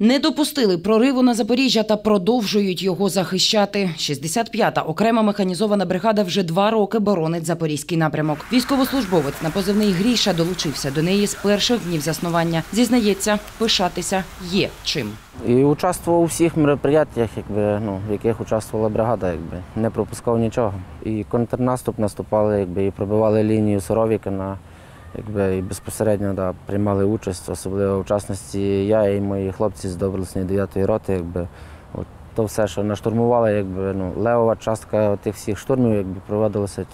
Не допустили прориву на Запоріжжя та продовжують його захищати. 65-та окрема механізована бригада вже 2 роки боронить Запорізький напрямок. Військовослужбовець на позивний Гріша долучився до неї з перших днів заснування. Зізнається, пишатися є чим. І участвував у всіх мероприятиях, в яких участвувала бригада, не пропускав нічого. І контрнаступ наступали, і пробивали лінію Суровікина, і безпосередньо приймали участь, особливо в частності я і мої хлопці з доблесної 9-ї роти. То все, що наштурмували, левова частка тих всіх штурмів проводилася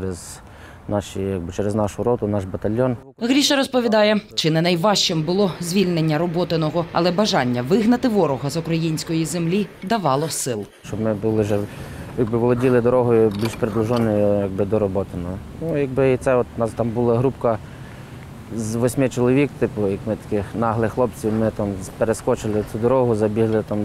через нашу роту, наш батальйон. Гріша розповідає, чи не найважчим було звільнення Роботиного, але бажання вигнати ворога з української землі давало сил. Щоб ми були володіли дорогою більш приближеною до Роботиного. І це у нас там була групка з 8 чоловік, як ми таких наглих хлопців, ми там перескочили цю дорогу, забігли там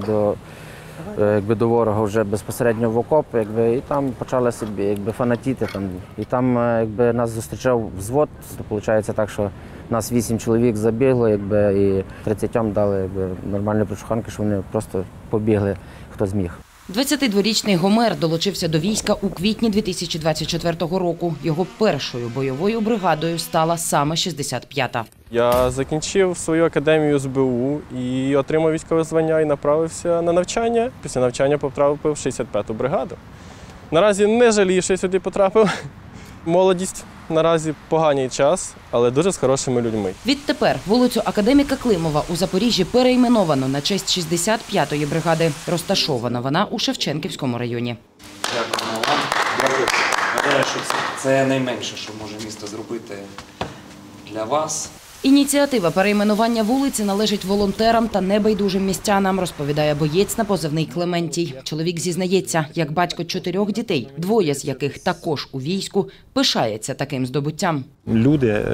до ворога вже безпосередньо в окоп, і там почали собі фанатіти. І там нас зустрічав взвод, виходить так, що нас 8 чоловік забігло, і 30-м дали нормальні прочуханки, що вони просто побігли, хто зміг. 22-річний Гомер долучився до війська у квітні 2024 року. Його першою бойовою бригадою стала саме 65-та. Я закінчив свою академію СБУ і отримав військове звання і направився на навчання. Після навчання потрапив в 65-ту бригаду. Наразі не жалію, що я сюди потрапив. Молодість наразі поганий час, але дуже з хорошими людьми. Відтепер вулицю Академіка Климова у Запоріжжі перейменовано на честь 65-ї бригади. Розташована вона у Шевченківському районі. Дякую вам. Дякую. Гадаю, що це найменше, що може місто зробити для вас. Ініціатива перейменування вулиці належить волонтерам та небайдужим містянам, розповідає боєць на позивний Клементій. Чоловік зізнається, як батько 4 дітей, 2 з яких також у війську, пишається таким здобуттям. Люди,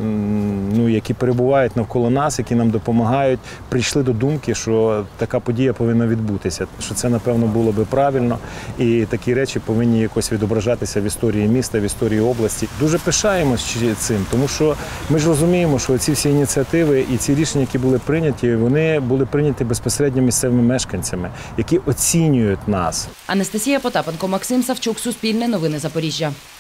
які перебувають навколо нас, які нам допомагають, прийшли до думки, що така подія повинна відбутися, що це, напевно, було би правильно, і такі речі повинні якось відображатися в історії міста, в історії області. Дуже пишаємось цим, тому що ми ж розуміємо, що ці всі ініціативи і ці рішення, які були прийняті, вони були прийняті безпосередньо місцевими мешканцями, які оцінюють нас. Анастасія Потапенко, Максим Савчук, Суспільне новини Запоріжжя.